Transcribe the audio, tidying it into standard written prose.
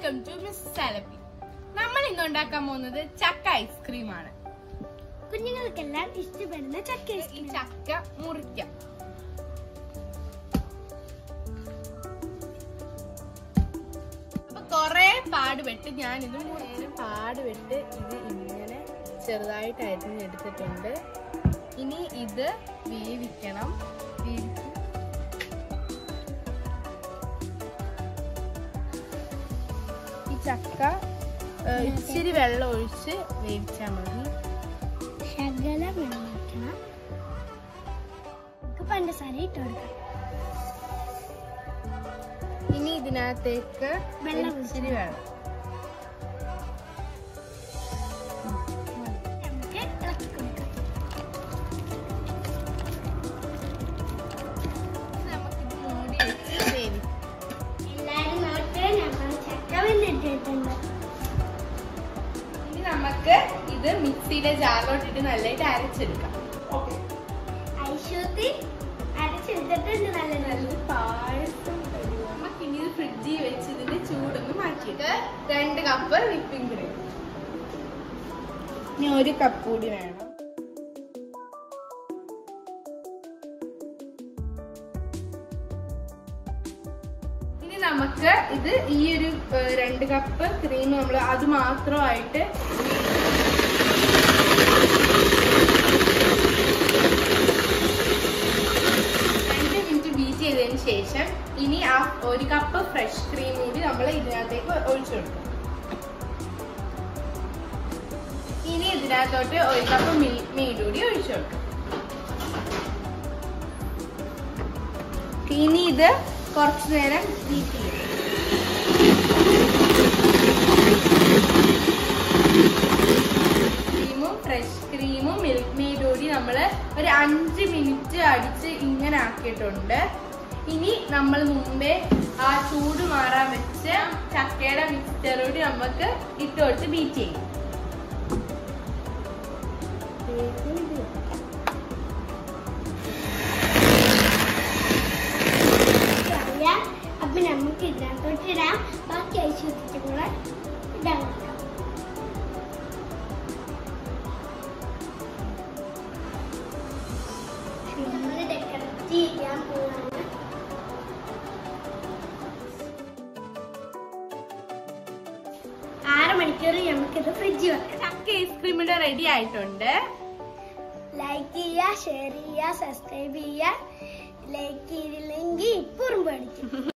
Welcome to miss സാലപ്പി. നമ്മൾ ഇന്ന് ഉണ്ടാക്കാൻ പോകുന്നത് ചക്ക ഐസ്ക്രീമാണ്. കുഞ്ഞുങ്ങൾക്കെല്ലാം ഇഷ്ടപ്പെടുന്ന ചക്ക ഈ ചക്ക മുറിക്കാം. അപ്പൊ കൊറേ പാടുപെട്ട് ഞാനിത് പാടുപെട്ട് ഇത് ഇങ്ങനെ ചെറുതായിട്ട് അരിഞ്ഞെടുത്തിട്ടുണ്ട്. ഇനി ഇത് വേവിക്കണം. ഈ ചക്ക ഇച്ചിരി വെള്ളം ഒഴിച്ച് വേവിച്ചാൽ മതി. ശകലം വെള്ളം ഒഴിക്കണം. പഞ്ചസാര ഇട്ട് കൊടുക്കാം. ഇനി ഇതിനകത്തേക്ക് ഇച്ചിരി വെള്ളം നമുക്ക് ഇളക്കി കൊടുക്കാം. നമുക്കിത് മൂടി വെച്ച് വേവിക്കാം. എല്ലാരും നോട്ട് നമ്മൾ ചക്ക വെന്തിട്ടിട്ടുണ്ട്. ഇനി നമുക്ക് ഇത് മിക്സിയിലെ ജാറിലോട്ടിട്ട് നല്ലതായിട്ട് അരച്ചെടുക്കാം. ഐശ്വര്യ അരച്ചെടുത്തിട്ടുണ്ട്. നല്ല പായസം നമുക്ക് ഇനി ഇത് ഫ്രിഡ്ജിൽ വെച്ച് ഇതിന്റെ ചൂടൊന്ന് മാറ്റിയിട്ട് 2 കപ്പ് വിപ്പിംഗ് ക്രീം. ഇനി 1 കപ്പ് കൂടി വേണം. ഇനി നമുക്ക് ഇത് ഈ ഒരു 2 കപ്പ് ക്രീം നമ്മൾ അത് മാത്രമായിട്ട് ശേഷം ഇനി ആ 1 കപ്പ് ഫ്രഷ് ക്രീം കൂടി നമ്മൾ ഇതിനകത്തേക്ക് ഒഴിച്ചു കൊടുക്കും. ഇനി ഇതിനകത്തോട്ട് 1 കപ്പ് മിൽക്ക് മെയ്ഡ് കൂടി ഒഴിച്ചു കൊടുക്കും. ഇനി ഇത് കുറച്ചു നേരം ഹീറ്റ് ചെയ്യും. ക്രീമും ഫ്രഷ് ക്രീമും മിൽക്ക് മെയ്ഡ് കൂടി നമ്മള് ഒരു 5 മിനിറ്റ് അടിച്ച് ഇങ്ങനെ ആക്കിയിട്ടുണ്ട്. ഇനി നമ്മൾ മുമ്പേ ആ ചൂട് മാറാൻ വെച്ച ചക്കയുടെ മിക്സ്ചർ കൂടി നമുക്ക് ഇട്ട് കൊടുത്ത് ബീറ്റ് ചെയ്യും. അപ്പൊ നമുക്ക് ഇതിനകത്തോട്ട് ഇടാം. ബാക്കി ഐശ്വര്യത്തെ കൂടെ ഇടാൻ കൊടുക്കാം. നമ്മൾ ഡെക്കറേറ്റ് ചെയ്യാൻ പോവാണ്. 6 മണിക്കൂർ നമുക്കിത് ഫ്രിഡ്ജിൽ വെക്കാം. ചക്ക ഐസ്ക്രീം ഇവിടെ റെഡി ആയിട്ടുണ്ട്. ലൈക്ക് ചെയ്യുക, ഷെയർ ചെയ്യുക, സബ്സ്ക്രൈബ് ചെയ്യുക. ലൈക്ക് ചെയ്തില്ലെങ്കിൽ ഇപ്പുറം പഠിക്കും.